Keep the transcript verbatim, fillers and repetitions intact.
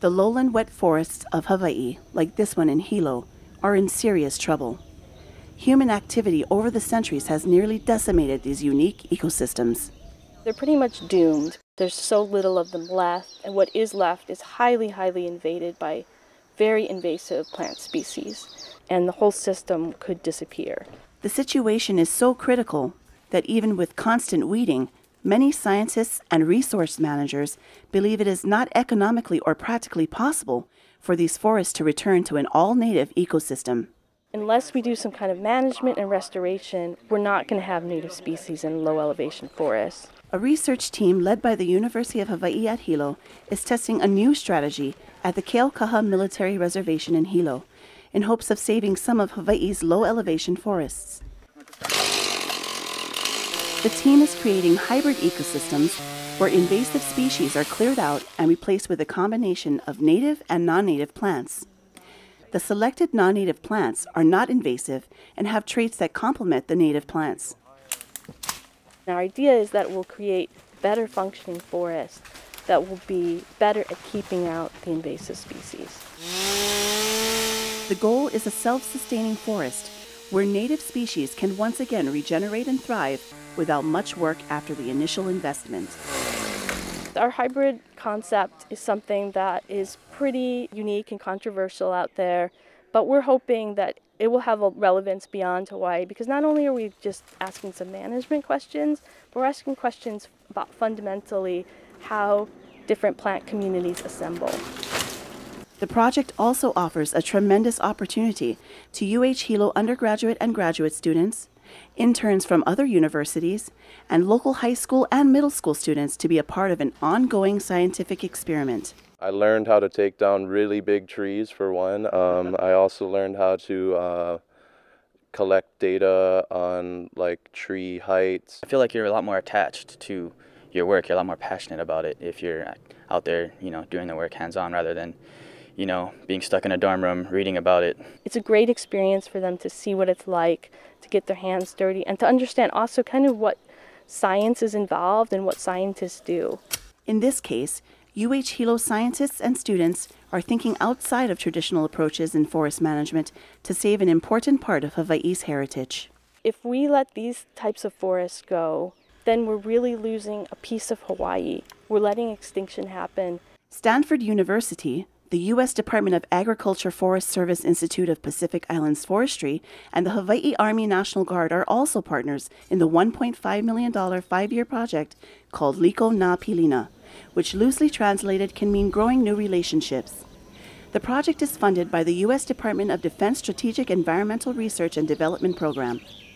The lowland wet forests of Hawaii, like this one in Hilo, are in serious trouble. Human activity over the centuries has nearly decimated these unique ecosystems. They're pretty much doomed. There's so little of them left, and what is left is highly, highly invaded by very invasive plant species, and the whole system could disappear. The situation is so critical that even with constant weeding, many scientists and resource managers believe it is not economically or practically possible for these forests to return to an all-native ecosystem. Unless we do some kind of management and restoration, we're not going to have native species in low-elevation forests. A research team led by the University of Hawaii at Hilo is testing a new strategy at the Keaukaha Military Reservation in Hilo in hopes of saving some of Hawaii's low-elevation forests. The team is creating hybrid ecosystems where invasive species are cleared out and replaced with a combination of native and non-native plants. The selected non-native plants are not invasive and have traits that complement the native plants. Our idea is that we'll create better functioning forests that will be better at keeping out the invasive species. The goal is a self-sustaining forest where native species can once again regenerate and thrive without much work after the initial investment. Our hybrid concept is something that is pretty unique and controversial out there, but we're hoping that it will have a relevance beyond Hawaii, because not only are we just asking some management questions, but we're asking questions about fundamentally how different plant communities assemble. The project also offers a tremendous opportunity to U H Hilo undergraduate and graduate students, interns from other universities, and local high school and middle school students to be a part of an ongoing scientific experiment. I learned how to take down really big trees, for one. Um, I also learned how to uh, collect data on like tree heights. I feel like you're a lot more attached to your work. You're a lot more passionate about it if you're out there, you know, doing the work hands-on rather than, you know, being stuck in a dorm room reading about it. It's a great experience for them to see what it's like, to get their hands dirty, and to understand also kind of what science is involved and what scientists do. In this case, U H Hilo scientists and students are thinking outside of traditional approaches in forest management to save an important part of Hawaii's heritage. If we let these types of forests go, then we're really losing a piece of Hawaii. We're letting extinction happen. Stanford University, the U S Department of Agriculture Forest Service Institute of Pacific Islands Forestry, and the Hawaii Army National Guard are also partners in the one point five million dollars five-year project called Liko na Pilina, which loosely translated can mean growing new relationships. The project is funded by the U S Department of Defense Strategic Environmental Research and Development Program.